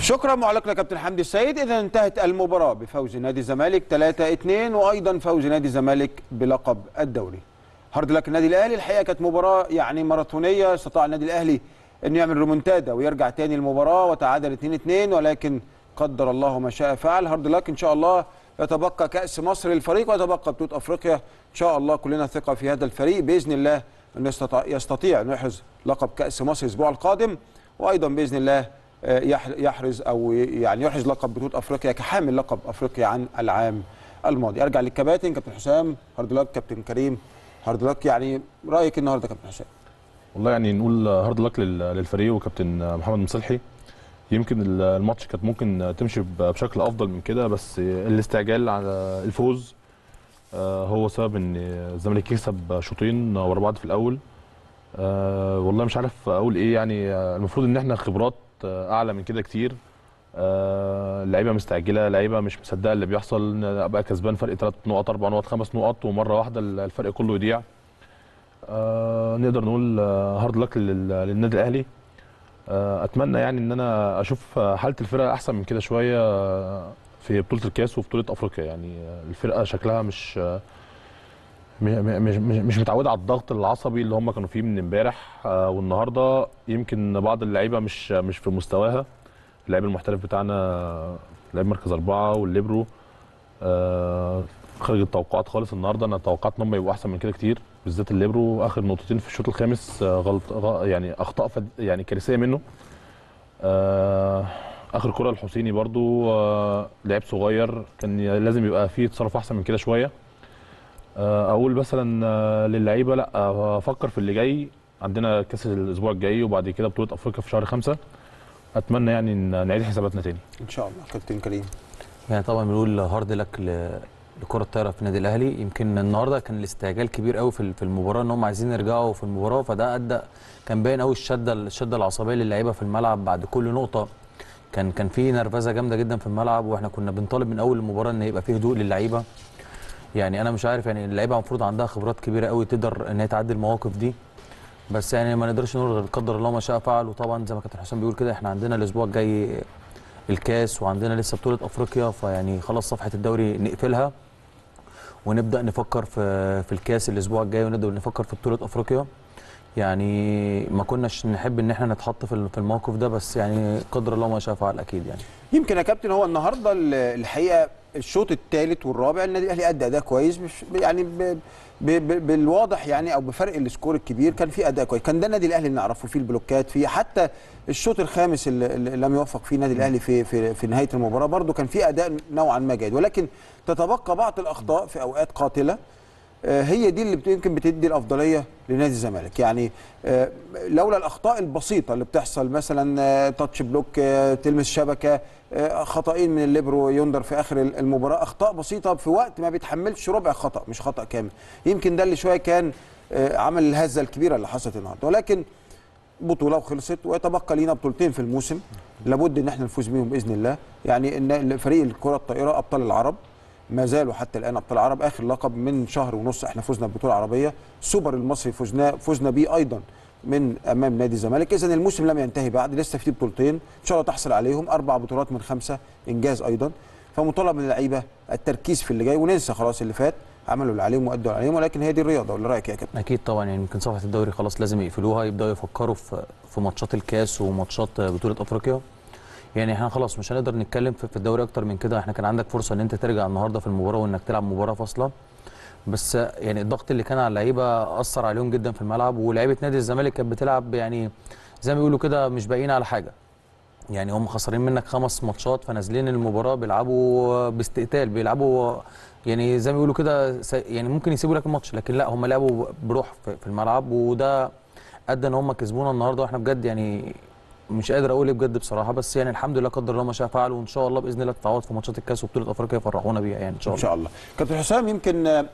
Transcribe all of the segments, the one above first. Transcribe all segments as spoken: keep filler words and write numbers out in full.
شكرا معلقنا كابتن حمدي السيد. اذا انتهت المباراه بفوز نادي الزمالك ثلاثة اثنين وايضا فوز نادي الزمالك بلقب الدوري. هارد لك النادي الاهلي. الحقيقه كانت مباراه يعني ماراثونيه، استطاع النادي الاهلي انه يعمل ريمونتادا ويرجع تاني المباراه وتعادل اثنين اثنين، ولكن قدر الله ما شاء فعل. هارد لك ان شاء الله. يتبقى كاس مصر للفريق ويتبقى بطوله افريقيا. ان شاء الله كلنا ثقه في هذا الفريق باذن الله انه يستطيع يستطيع انه يحرز لقب كاس مصر الاسبوع القادم، وايضا باذن الله يحرز او يعني يحرز لقب بطوله افريقيا كحامل لقب افريقيا عن العام الماضي. ارجع للكباتن. كابتن حسام هارد لك، كابتن كريم هارد لك، يعني رايك النهارده كابتن حسام؟ والله يعني نقول هارد لك للفريق وكابتن محمد مصلحي. يمكن الماتش كانت ممكن تمشي بشكل افضل من كده، بس الاستعجال على الفوز هو سبب ان الزمالك يكسب شوطين ورا بعض في الاول. والله مش عارف اقول ايه، يعني المفروض ان احنا خبرات اعلى من كده كتير. اللعيبه مستعجله، لعيبه مش مصدقه اللي بيحصل، ابقى كسبان فرق ثلاث نقط اربع نقط خمس نقط ومره واحده الفرق كله يضيع. نقدر نقول هارد لك للنادي الاهلي. اتمنى يعني ان انا اشوف حاله الفرقه احسن من كده شويه في بطوله الكاس وبطوله افريقيا. يعني الفرقه شكلها مش مش مش متعوده على الضغط العصبي اللي هم كانوا فيه من امبارح والنهارده. يمكن بعض اللعيبه مش مش في مستواها. اللاعب المحترف بتاعنا لاعب مركز اربعه والليبرو خارج التوقعات خالص النهارده. انا توقعت ان هم يبقوا احسن من كده كتير، بالذات الليبرو. اخر نقطتين في الشوط الخامس غلط يعني اخطاء يعني كارثيه منه. اخر كره الحسيني برضو لعيب صغير، كان لازم يبقى فيه تصرف احسن من كده شويه. اقول مثلا للعيبه لا افكر في اللي جاي. عندنا كاس الاسبوع الجاي وبعد كده بطوله افريقيا في شهر خمسة. اتمنى يعني ان نعيد حساباتنا تاني ان شاء الله. كابتن كريم. يعني طبعا بنقول هارد لك لكره الطايره في النادي الاهلي. يمكن النهارده كان الاستعجال كبير قوي في المباراه، ان هم عايزين يرجعوا في المباراه، فده ادى كان باين قوي الشده الشده العصبيه للعيبه في الملعب بعد كل نقطه. كان كان في نرفزه جامده جدا في الملعب، واحنا كنا بنطالب من اول المباراه ان يبقى فيه هدوء للعيبه. يعني انا مش عارف، يعني اللعيبه المفروض عندها خبرات كبيره قوي تقدر ان هي تعدي المواقف دي، بس يعني ما نقدرش نقول غير قدر الله ما شاء فعل. وطبعا زي ما كابتن حسام بيقول كده، احنا عندنا الاسبوع الجاي الكاس وعندنا لسه بطوله افريقيا، فيعني خلاص صفحه الدوري نقفلها ونبدا نفكر في في الكاس الاسبوع الجاي، ونبدا نفكر في بطوله افريقيا. يعني ما كناش نحب ان احنا نتحط في في الموقف ده، بس يعني قدر الله ما شاء فعل اكيد. يعني يمكن يا كابتن هو النهارده الحقيقه الشوط الثالث والرابع النادي الاهلي ادى اداء كويس، مش يعني ب ب ب بالواضح يعني او بفرق السكور الكبير كان في اداء كويس. كان ده النادي الاهلي اللي نعرفه فيه البلوكات فيه. حتى الشوط الخامس اللي, اللي لم يوفق فيه النادي الاهلي في في في نهايه المباراه برده كان في اداء نوعا ما جيد، ولكن تتبقى بعض الاخطاء في اوقات قاتله. هي دي اللي يمكن بتدي الافضليه لنادي الزمالك. يعني لولا الاخطاء البسيطه اللي بتحصل، مثلا تاتش بلوك تلمس شبكه، خطأين من الليبرو يندر في اخر المباراه، اخطاء بسيطه في وقت ما بيتحملش ربع خطأ مش خطأ كامل. يمكن ده اللي شويه كان عمل الهزه الكبيره اللي حصلت النهارده، ولكن بطوله وخلصت ويتبقى لينا بطولتين في الموسم لابد ان احنا نفوز بيهم باذن الله. يعني ان فريق الكره الطائره ابطال العرب ما زالوا حتى الان ابطال العرب. اخر لقب من شهر ونص احنا فزنا ببطوله عربيه. السوبر المصري فزنا فزنا بيه ايضا من امام نادي الزمالك. اذا الموسم لم ينتهي بعد، لسه في بطولتين ان شاء الله تحصل عليهم، اربع بطولات من خمسه، انجاز ايضا. فمطالب من اللعيبه التركيز في اللي جاي وننسى خلاص اللي فات. عملوا اللي عليهم وادوا اللي عليهم، ولكن هي دي الرياضه. ولا رايك يا كابتن؟ اكيد طبعا. يعني يمكن صفحه الدوري خلاص لازم يقفلوها، يبداوا يفكروا في في ماتشات الكاس وماتشات بطوله افريقيا. يعني احنا خلاص مش هنقدر نتكلم في الدوري اكتر من كده. احنا كان عندك فرصه ان انت ترجع النهارده في المباراه وانك تلعب مباراه فاصله، بس يعني الضغط اللي كان على اللعيبه اثر عليهم جدا في الملعب. ولاعيبه نادي الزمالك كانت بتلعب يعني زي ما بيقولوا كده مش باقيين على حاجه. يعني هم خسرين منك خمس ماتشات، فنازلين المباراه بيلعبوا باستقتال، بيلعبوا يعني زي ما بيقولوا كده يعني ممكن يسيبوا لك الماتش، لكن لا هم لعبوا بروح في الملعب، وده ادى ان هم كسبونا النهارده. واحنا بجد يعني مش قادر اقول ايه بجد بصراحه، بس يعني الحمد لله قدر الله ما شاء فعل، وان شاء الله باذن الله تتعوض في ماتشات الكاس وبطوله افريقيا يفرحونا بيها يعني ان شاء الله. ان شاء الله. كابتن حسام، يمكن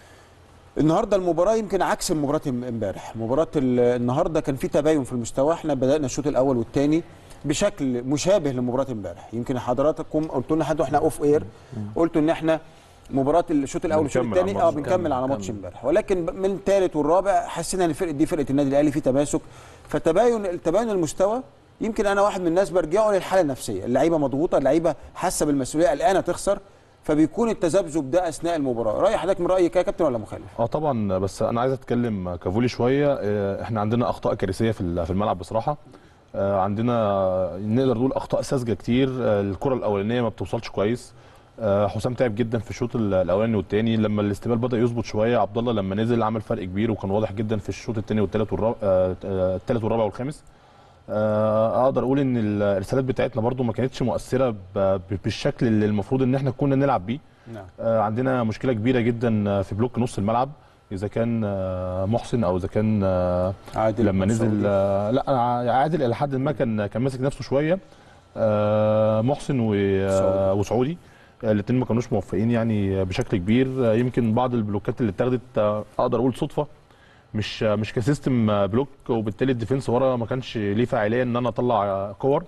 النهارده المباراه يمكن عكس مباراه امبارح. مباراه النهارده كان في تباين في المستوى. احنا بدانا الشوط الاول والثاني بشكل مشابه لمباراه امبارح. يمكن حضراتكم قلتوا لنا حد واحنا اوف اير قلتوا ان احنا مباراه الشوط الاول والشوط الثاني اه بنكمل على ماتش امبارح، ولكن من الثالث والرابع حسينا ان الفرقه دي فرقه النادي الاهلي في تماسك. فتباين التباين المستوى يمكن انا واحد من الناس برجعه للحاله النفسيه، اللعيبه مضغوطه، اللعيبه حاسه بالمسؤوليه، قلقانه تخسر، فبيكون التذبذب ده اثناء المباراه. راي حضرتك من رايك يا كابتن ولا مخالف؟ اه طبعا، بس انا عايز اتكلم كفولي شويه. آه، احنا عندنا اخطاء كارثيه في في الملعب بصراحه. آه، عندنا نقدر نقول اخطاء ساذجه كتير. آه، الكره الاولانيه ما بتوصلش كويس. آه، حسام تعب جدا في الشوط الاولاني والثاني. لما الاستقبال بدا يظبط شويه، عبد الله لما نزل عمل فرق كبير، وكان واضح جدا في الشوط الثاني والثالث والرابع الثالث والرابع والخامس. آه، اقدر اقول ان الارسالات بتاعتنا برده ما كانتش مؤثره بالشكل اللي المفروض ان احنا كنا نلعب بيه. نعم. آه، عندنا مشكله كبيره جدا في بلوك نص الملعب، اذا كان آه، محسن او اذا كان آه، عادل لما نزل. آه، لا عادل الى حد ما كان كان ماسك نفسه شويه. آه، محسن و- آه، وسعودي الاثنين ما كانوش موفقين يعني بشكل كبير. آه، يمكن بعض البلوكات اللي اتاخدت آه، اقدر اقول صدفه، مش مش كسيستم آه، بلوك، وبالتالي الديفنس ورا ما كانش ليه فاعليه ان انا اطلع آه، كور.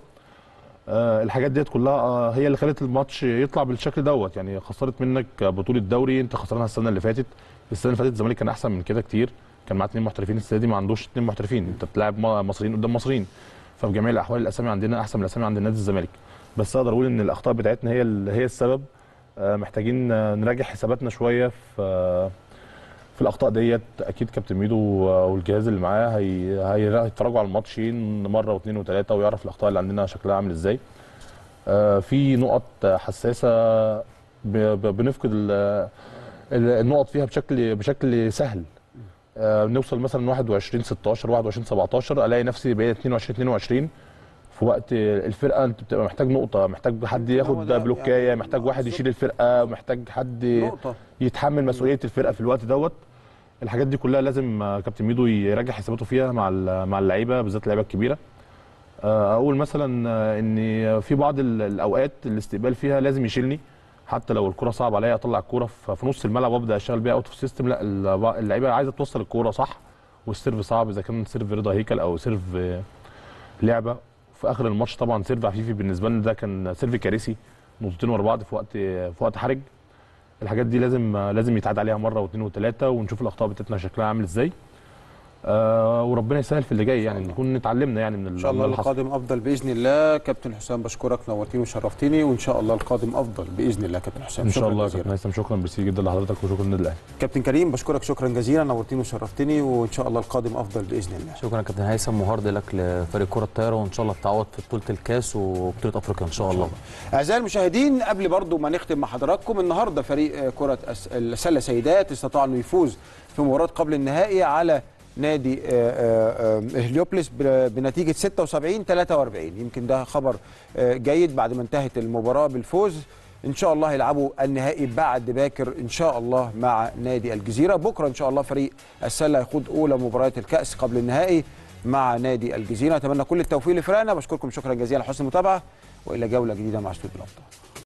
آه، الحاجات ديت كلها آه، هي اللي خلت الماتش يطلع بالشكل دوت. يعني خسرت منك بطوله دوري انت خسرانها السنه اللي فاتت. السنه اللي فاتت الزمالك كان احسن من كده كتير، كان معاه اثنين محترفين. السنه دي ما عندوش اثنين محترفين، انت بتلعب مصريين قدام مصريين. ففي جميع الاحوال الاسامي عندنا احسن من الاسامي عند نادي الزمالك. بس اقدر اقول ان الاخطاء بتاعتنا هي ال- هي السبب. آه، محتاجين آه، نراجع حساباتنا شويه في آه، في الاخطاء ديت. اكيد كابتن ميدو والجهاز اللي معاه هي- هي- هيتفرجوا على الماتشين مره واثنين وثلاثه ويعرف الاخطاء اللي عندنا شكلها عامل ازاي. آه، في نقط حساسه ب- ب- بنفقد ال- ال- النقط فيها بشكل بشكل سهل. آه، نوصل مثلا واحد وعشرين ستاشر واحد وعشرين سبعتاشر الاقي نفسي بقيت اتنين وعشرين اتنين وعشرين. في وقت الفرقه انت بتبقى محتاج نقطه، محتاج حد هو ياخد ده بلوكايه، يعني محتاج واحد بالظبط. يشيل الفرقه، محتاج حد نقطة. يتحمل مسؤوليه الفرقه في الوقت دوت. الحاجات دي كلها لازم آه، كابتن ميدو يراجع حساباته فيها مع ال- مع اللعيبه، بالذات اللعيبه الكبيره. آه، اقول مثلا آه، ان في بعض ال- الاوقات الاستقبال فيها لازم يشيلني، حتى لو الكره صعب عليا اطلع الكره في في نص الملعب وابدا اشتغل بيها اوت اوف سيستم. لا، الل- اللعيبه عايزه توصل الكوره صح، والسيرف صعب اذا كان سيرف رضا هيكل او سيرف آه، لعبه. في اخر الماتش طبعا سيرف عفيفي بالنسبه لنا ده كان سيرف كارثي، نقطتين ورا بعض في وقت في وقت حرج. الحاجات دي لازم لازم يتعاد عليها مره واثنين وثلاثه، ونشوف الاخطاء بتاعتنا شكلها عامل ازاي. آه وربنا يسهل في اللي جاي، يعني نكون اتعلمنا يعني من ان شاء الله اللي حصل. القادم افضل باذن الله. كابتن حسام بشكرك، نورتني وشرفتني، وان شاء الله القادم افضل باذن الله. كابتن حسام ان شاء شكراً الله يا جزيلاً. كابتن هيثم، شكرا ميرسي جدا لحضرتك وشكرا للنادي الاهلي. كابتن كريم بشكرك شكرا جزيلا، نورتني وشرفتني، وان شاء الله القادم افضل باذن الله. شكرا يا كابتن هيثم، وهارد لك لفريق كره الطايره، وان شاء الله التعوض في بطوله الكاس وبطوله افريقيا ان شاء الله. اعزائي المشاهدين، قبل برضو ما نختم مع حضراتكم، النهارده فريق كره الس- السله سيدات استطاع انه يفوز في مباراه قبل النهائي على نادي آه، آه، آه، هليوبلس ب- بنتيجه ستة وسبعين ثلاثة وأربعين. يمكن ده خبر آه، جيد بعد ما انتهت المباراه بالفوز. ان شاء الله هيلعبوا النهائي بعد باكر ان شاء الله مع نادي الجزيره. بكره ان شاء الله فريق السله هيخوض اولى مباريات الكاس قبل النهائي مع نادي الجزيره. اتمنى كل التوفيق لفرقنا. بشكركم شكرا جزيلا على حسن المتابعه، والى جوله جديده مع استوديو الابطال.